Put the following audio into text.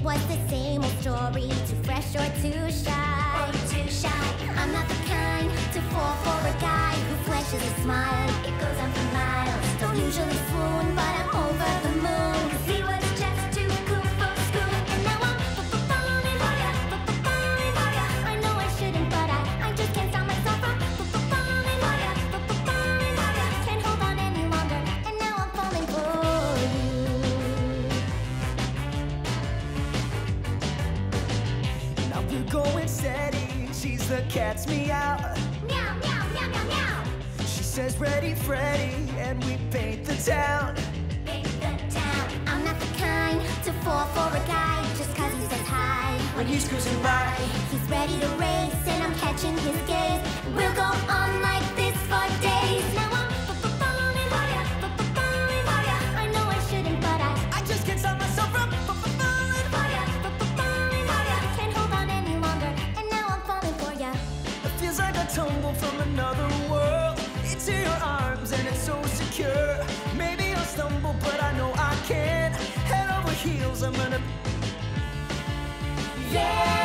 was the same old story, too fresh or too shy. I'm not the kind to fall for a guy who flashes a smile. It goes on for miles. Don't usually swoon, but I'm over the moon. 'Cause he was just too cool for school. And now I'm falling for ya, falling for ya. I know I shouldn't, but I just can't stop myself from falling for ya, falling for ya. Can't hold on any longer, and now I'm falling for you. Now we're going steady. She's the cat's meow. Meow, meow, meow, meow, meow. She says ready, Freddy, and we paint the town. Paint the town. I'm not the kind to fall for a guy just 'cause he says hi. When he's cruising by, He's ready to race, and I'm catching his gaze. We'll go on like this for days. Now I'm falling for ya, falling for ya. I know I shouldn't, but I just can't stop myself from falling. for ya, falling for ya. Can't hold on any longer, and now I'm falling for ya. It feels like I tumble from another world into your arms, and it's so secure. Maybe I'll stumble, but I know I can. Head over heels, I'm gonna. Yeah.